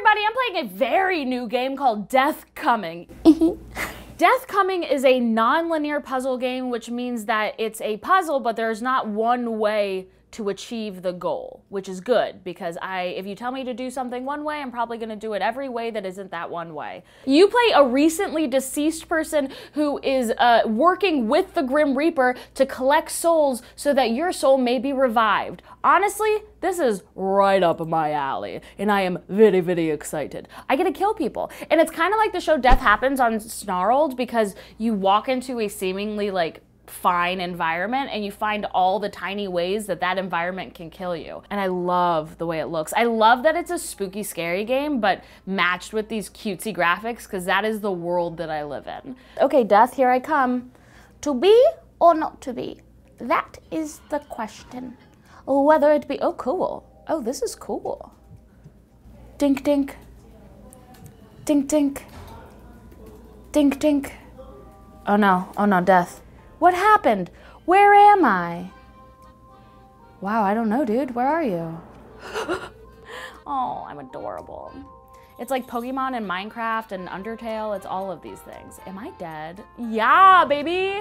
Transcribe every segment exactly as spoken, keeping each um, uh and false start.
everybody, I'm playing a very new game called Death Coming. Death Coming is a non-linear puzzle game, which means that it's a puzzle, but there's not one way to achieve the goal, which is good because I, if you tell me to do something one way, I'm probably gonna do it every way that isn't that one way. You play a recently deceased person who is uh, working with the Grim Reaper to collect souls so that your soul may be revived. Honestly, this is right up my alley, and I am very, very excited. I get to kill people, and it's kind of like the show Death Happens on Snarled because you walk into a seemingly like fine environment and you find all the tiny ways that that environment can kill you. And I love the way it looks. I love that it's a spooky, scary game, but matched with these cutesy graphics because that is the world that I live in. Okay, Death, here I come. To be or not to be? That is the question. Whether it be, oh, cool. Oh, this is cool. Dink, dink. Dink, dink. Dink, dink. Oh no, oh no, Death. What happened? Where am I? Wow, I don't know, dude. Where are you? Oh, I'm adorable. It's like Pokemon and Minecraft and Undertale. It's all of these things. Am I dead? Yeah, baby.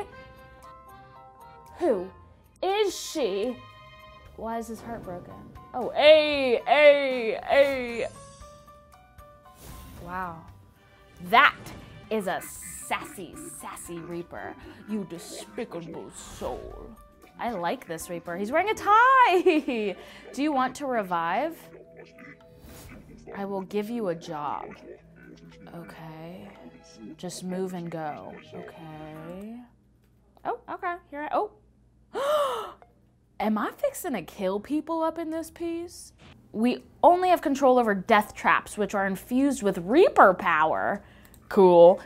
Who is she? Why is his heart broken? Oh, hey, hey, hey. Wow. That is a sassy, sassy Reaper. You despicable soul. I like this Reaper. He's wearing a tie. Do you want to revive? I will give you a job. Okay. Just move and go. Okay. Oh, okay. Here I, oh. Am I fixing to kill people up in this piece? We only have control over death traps, which are infused with Reaper power. Cool.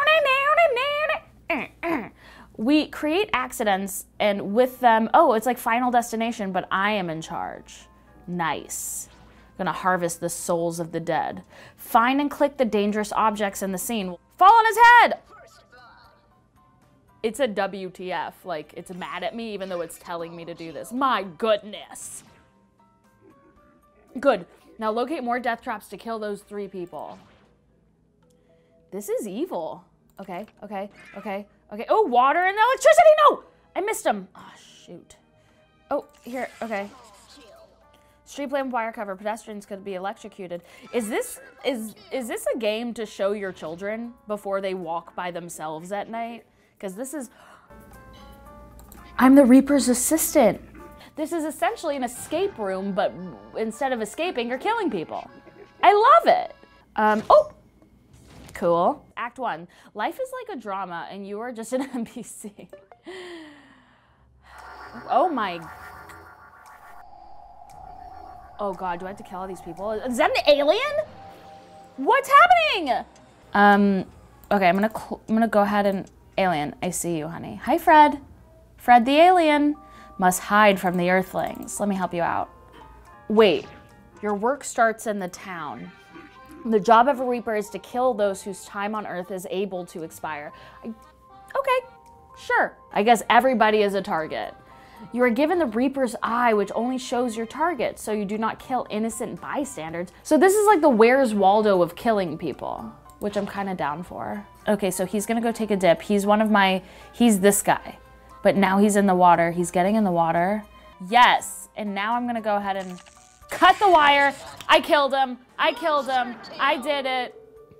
We create accidents and with them, oh, it's like Final Destination, but I am in charge. Nice. I'm gonna harvest the souls of the dead. Find and click the dangerous objects in the scene. Fall on his head! It's a W T F, like it's mad at me even though it's telling me to do this. My goodness. Good. Now locate more death traps to kill those three people. This is evil. Okay, okay, okay, okay. Oh, water and electricity, no! I missed him. Oh, shoot. Oh, here, okay. Street lamp wire cover, pedestrians could be electrocuted. Is this, is, is this a game to show your children before they walk by themselves at night? Because this is, I'm the Reaper's assistant. This is essentially an escape room, but instead of escaping, you're killing people. I love it. Um, oh. Cool. Act one. Life is like a drama and you are just an N P C. Oh my. Oh God, do I have to kill all these people? Is that an alien? What's happening? Um, okay, I'm gonna, I'm gonna go ahead and, alien, I see you, honey. Hi, Fred. Fred the alien must hide from the Earthlings. Let me help you out. Wait, your work starts in the town. The job of a Reaper is to kill those whose time on Earth is able to expire. I, okay, sure. I guess everybody is a target. You are given the Reaper's eye, which only shows your target, so you do not kill innocent bystanders. So this is like the Where's Waldo of killing people, which I'm kind of down for. Okay, so he's gonna go take a dip. He's one of my, he's this guy, but now he's in the water. He's getting in the water. Yes, and now I'm gonna go ahead and cut the wire. I killed him. I killed him. I did it.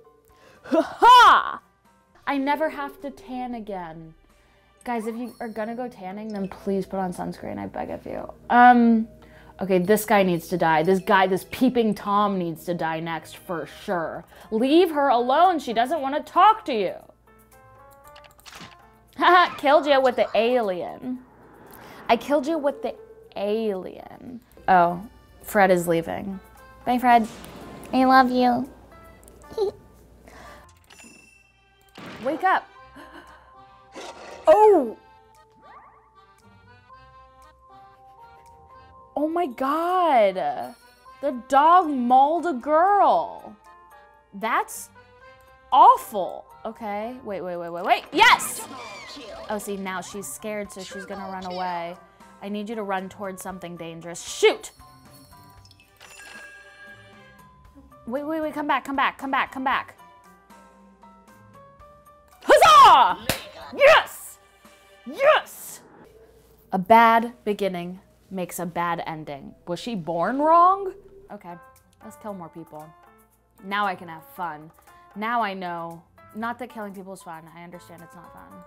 Ha! I never have to tan again. Guys, if you are gonna go tanning, then please put on sunscreen, I beg of you. Um, okay, this guy needs to die. This guy, this peeping Tom needs to die next for sure. Leave her alone. She doesn't want to talk to you. Haha, killed you with the alien. I killed you with the alien. Oh. Fred is leaving. Bye, Fred. I love you. Wake up. Oh. Oh my God. The dog mauled a girl. That's awful. Okay. Wait, wait, wait, wait, wait. Yes. Oh, see, now she's scared, so she's gonna run away. I need you to run towards something dangerous. Shoot. Wait, wait, wait, come back, come back, come back, come back. Huzzah! Yes! Yes! A bad beginning makes a bad ending. Was she born wrong? Okay, let's kill more people. Now I can have fun. Now I know, not that killing people is fun. I understand it's not fun.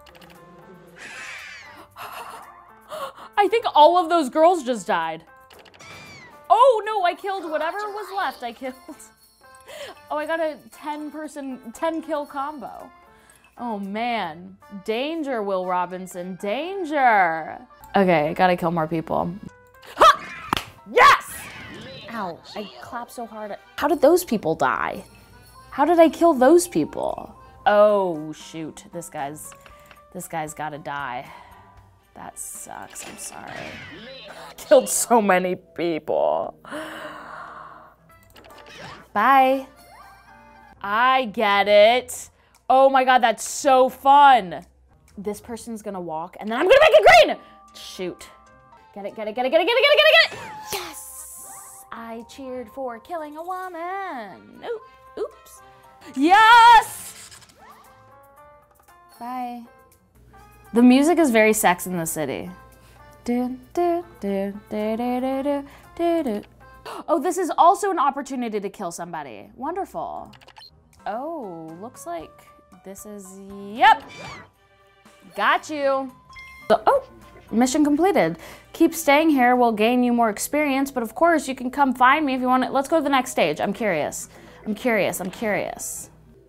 I think all of those girls just died. Oh no, I killed whatever was left. I killed. Oh, I got a ten person, ten kill combo. Oh man, danger, Will Robinson, danger. Okay, I gotta kill more people. Ha! Yes! Ow, I clapped so hard. How did those people die? How did I kill those people? Oh shoot, this guy's, this guy's gotta die. That sucks, I'm sorry. Killed so many people. Bye. I get it. Oh my God, that's so fun. This person's gonna walk and then I'm gonna make it green. Shoot. Get it, get it, get it, get it, get it, get it, get it, get it. Yes! I cheered for killing a woman. Oop, oops. Yes! Bye. The music is very Sex in the City. Do, do, do, do, do, do, do, do. Oh, this is also an opportunity to kill somebody. Wonderful. Oh, looks like this is, yep. Got you. Oh, mission completed. Keep staying here will gain you more experience, but of course you can come find me if you want it. Let's go to the next stage. I'm curious. I'm curious, I'm curious.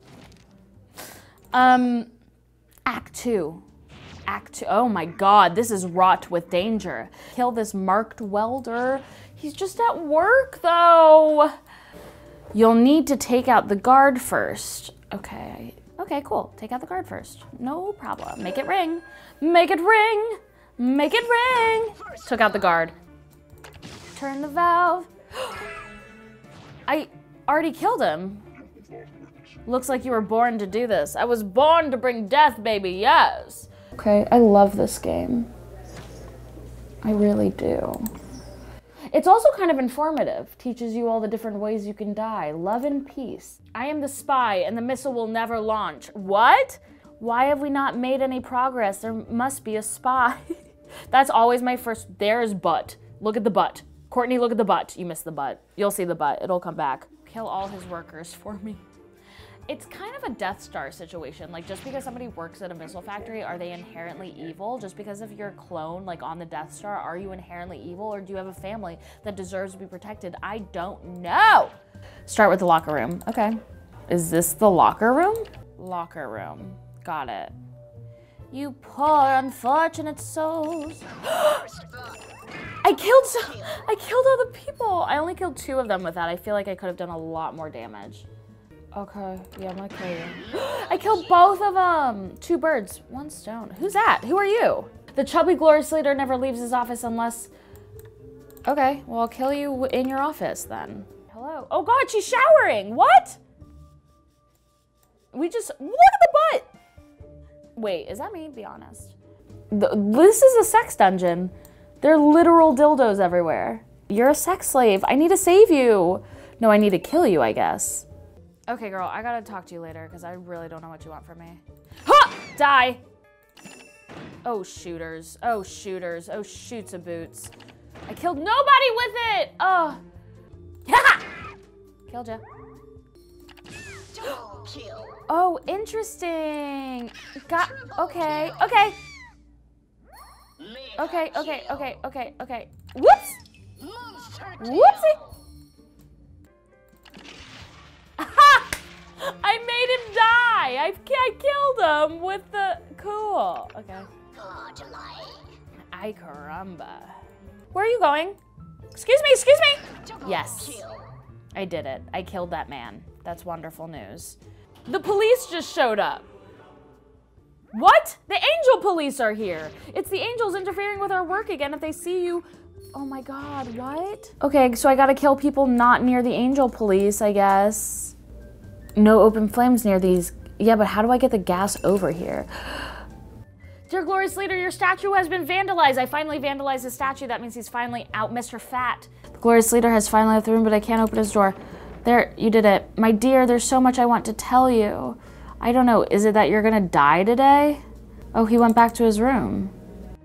Um, Act two. Act two, oh my God, this is wrought with danger. Kill this marked welder. He's just at work though. You'll need to take out the guard first. Okay, okay, cool. Take out the guard first. No problem. Make it ring. Make it ring. Make it ring. Took out the guard. Turn the valve. I already killed him. Looks like you were born to do this. I was born to bring death, baby, yes. Okay, I love this game. I really do. It's also kind of informative. Teaches you all the different ways you can die. Love and peace. I am the spy and the missile will never launch. What? Why have we not made any progress? There must be a spy. That's always my first, there's butt. Look at the butt. Courtney, look at the butt. You missed the butt. You'll see the butt, it'll come back. Kill all his workers for me. It's kind of a Death Star situation. Like, just because somebody works at a missile factory, are they inherently evil? Just because of your clone, like on the Death Star, are you inherently evil, or do you have a family that deserves to be protected? I don't know. Start with the locker room. Okay. Is this the locker room? Locker room. Got it. You poor unfortunate souls. I killed so, I killed all the people. I only killed two of them with that. I feel like I could have done a lot more damage. Okay, yeah, I'm gonna kill you. I killed both of them. Two birds, one stone. Who's that? Who are you? The chubby glorious leader never leaves his office unless... Okay, well, I'll kill you in your office then. Hello. Oh God, she's showering. What? We just, look at the butt. Wait, is that me? Be honest. The, this is a sex dungeon. There are literal dildos everywhere. You're a sex slave. I need to save you. No, I need to kill you, I guess. Okay, girl, I gotta talk to you later because I really don't know what you want from me. Ha! Die! Oh, shooters. Oh, shooters. Oh, shoots a boots. I killed nobody with it! Oh. Ha! Killed ya. Oh, interesting. Got, okay, okay. Okay, okay, okay, okay, okay. Whoops! Whoopsie! I made him die. I, I killed him with the, cool. Okay. Ay caramba. Where are you going? Excuse me, excuse me. Yes, I did it. I killed that man. That's wonderful news. The police just showed up. What? The angel police are here. It's the angels interfering with our work again if they see you. Oh my God, what? Okay, so I gotta kill people not near the angel police, I guess. No open flames near these. Yeah, but how do I get the gas over here? Dear glorious leader, your statue has been vandalized. I finally vandalized his statue. That means he's finally out, Mister Fat. The glorious leader has finally left the room, but I can't open his door. There, you did it. My dear, there's so much I want to tell you. I don't know, is it that you're gonna die today? Oh, he went back to his room.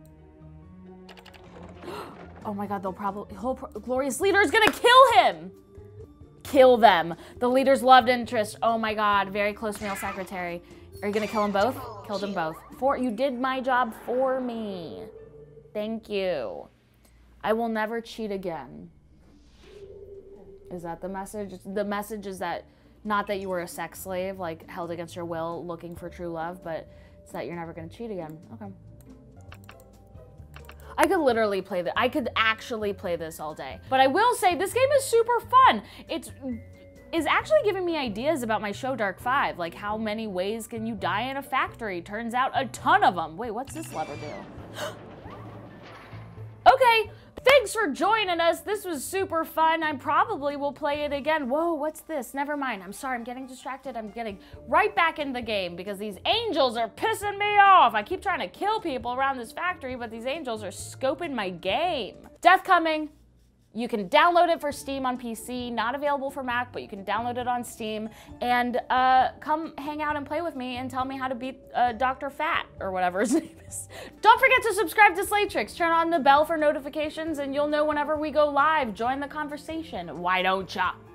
Oh my God, they'll probably, whole pro glorious leader is gonna kill him. Kill them. The leader's loved interest. Oh my God, very close male secretary. Are you gonna kill them both? Kill them both. For, you did my job for me. Thank you. I will never cheat again. Is that the message? The message is that, not that you were a sex slave, like held against your will, looking for true love, but it's that you're never gonna cheat again. Okay. I could literally play that. I could actually play this all day. But I will say, this game is super fun. It's is actually giving me ideas about my show Dark Five. Like, how many ways can you die in a factory? Turns out a ton of them. Wait, what's this lever do? Okay, thanks for joining us. This was super fun. I probably will play it again. Whoa, what's this? Never mind. I'm sorry, I'm getting distracted. I'm getting right back in the game because these angels are pissing me off. I keep trying to kill people around this factory, but these angels are scoping my game. Death Coming. You can download it for Steam on P C, not available for Mac, but you can download it on Steam, and uh, come hang out and play with me and tell me how to beat uh, Doctor Fat, or whatever his name is. Don't forget to subscribe to Slaytrix, turn on the bell for notifications, and you'll know whenever we go live. Join the conversation, why don't ya?